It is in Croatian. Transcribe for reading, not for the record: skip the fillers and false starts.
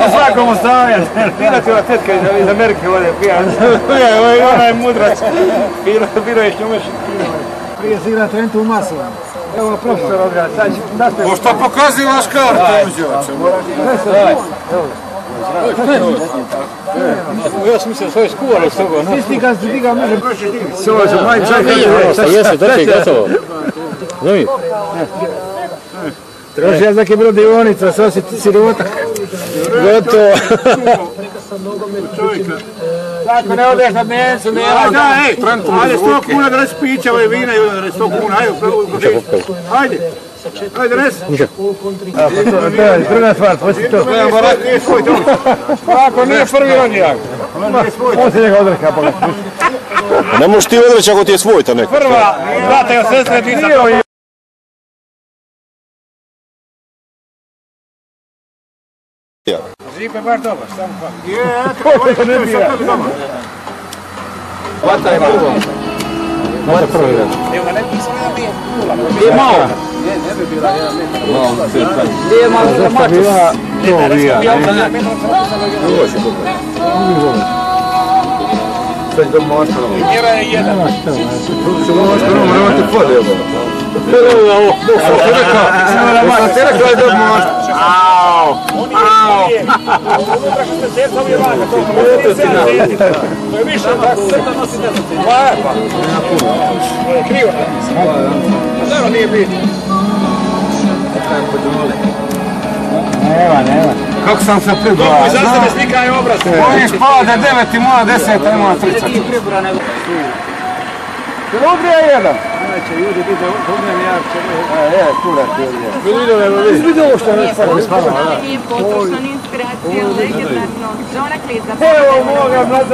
svakom ostavljati. Pirativa tetka iz Amerike vode pija. Ona je mudrac. Biro je šljumeš. Prije se igra Trentu u Masovu. Evo profesor odgleda, sad će nastaviti. O šta pokazivaš kartu, uđevače? Ja sam mislio svoje skuvalo s toga. Isti kad se diga može proći divi. Sođo, maj čaj kada je. Jesi, doći gotovo. Zumi. Troši ja zake bilo dionica, sve si sirotak. Gotovo. Tako ne odeš na dnevnicu, ne Ajde 100 kuna da resi pića, ove vina i da resi 100 kuna. Ajde. Ajde, resi. Druga stvar, poslije to. Nije svoj to. Ako nije prvi rodnjak. On se njega odreka, pa ga. Ne možeš ti odreći ako ti je svoj to neko. Prva, brata i sestre, ti sam. Žipe baš dobar, samo pa. To ne bija. Hvata je prvo. Može prvi reći. Evo ga ne pisam da nije nula. Gdje je malo? Gdje je malo za maču? To bija. Sve je dobro ostalo. Mjera je jedan. Samo ostalo, moramo te pod jebo. Sam te rekao je dobro ostalo. Au! Au! Unutra što se sjeca ovdje vaka, to je više tako. Pa. To je krivo. A dobro nije bitno. Nema. Kako sam se pribao? Kako iza sebe slikaju obraz. Oni spala da 9 i moja 10, a moja 30. Ludrija je jedan. Neće ljudi biti problem, ja će... Kule ti je. Vidi ovo što je već spalo. Potrošna inspiracija legendarnog Johna Cleesa. Evo moga,